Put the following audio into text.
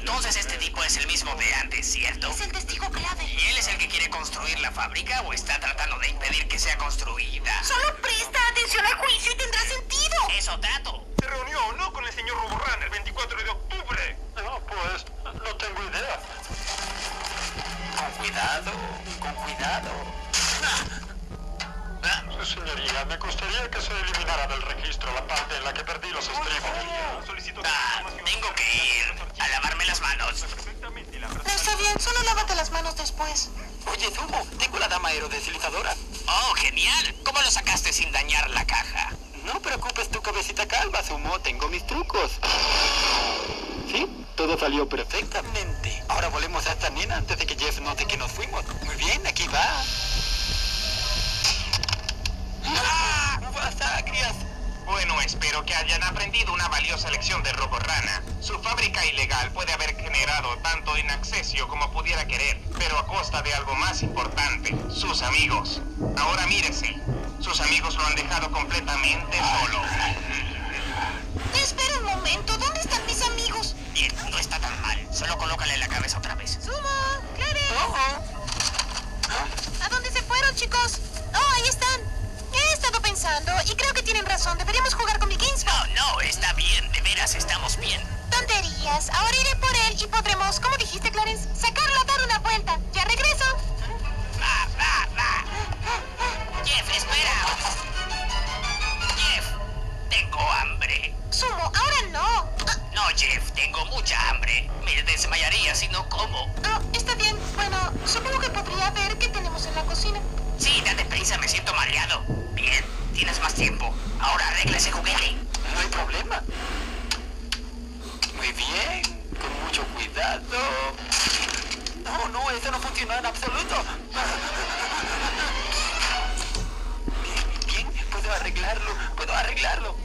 Entonces este tipo es el mismo de antes, ¿cierto? Es el testigo clave. ¿Y él es el que quiere construir la fábrica o está tratando de impedir que sea construida? Solo presta atención al juicio y tendrá sentido. Eso trato. ¿Se reunió o no con el señor Roborán el 24 de octubre? No, pues, no tengo idea. Con cuidado, con cuidado. Señoría, me gustaría que se eliminara del registro la parte en la que perdí los estribos. Solicito Tengo que ir a lavarme las manos. perfectamente la Está bien, solo lávate las manos después. Oye, Zumo, tengo la dama aerodeslizadora. Oh, genial. ¿Cómo lo sacaste sin dañar la caja? No preocupes tu cabecita calva, Zumo, tengo mis trucos. Sí, todo salió perfectamente. Ahora volvemos a esta nena antes de que Jeff note que nos fuimos. Muy bien, aquí va. ¡Ah! ¡Uvas agrias! Bueno, espero que hayan aprendido una valiosa lección de Roborana. Su fábrica ilegal puede haber generado tanto inaccesio como pudiera querer, pero a costa de algo más importante, sus amigos. Ahora mírese, sus amigos lo han dejado completamente solo. Espera un momento, ¿dónde están mis amigos? Bien, no está tan mal. Solo colócale la cabeza otra vez. ¡Sumo! ¡Clarence! ¿A dónde se fueron, chicos? ¡Oh, ahí están! He estado pensando y creo que tienen razón. Deberíamos jugar con mi Kingsman. No, está bien. De veras, estamos bien. Tonterías. Ahora iré por él y podremos, ¿cómo dijiste, Clarence? Sacarlo a dar una vuelta. ¡Ya regreso! Va. Jeff, espera. Jeff, tengo hambre. Sumo, ahora no. No, Jeff, tengo mucha hambre. Me desmayaría si no como. Está bien. Bueno, supongo que podría ver qué tenemos en la cocina. Sí, date prisa, me siento mareado. Bien, tienes más tiempo. Ahora arregla ese juguete. No hay problema. Muy bien, con mucho cuidado. No, eso no funcionó en absoluto. Bien, puedo arreglarlo.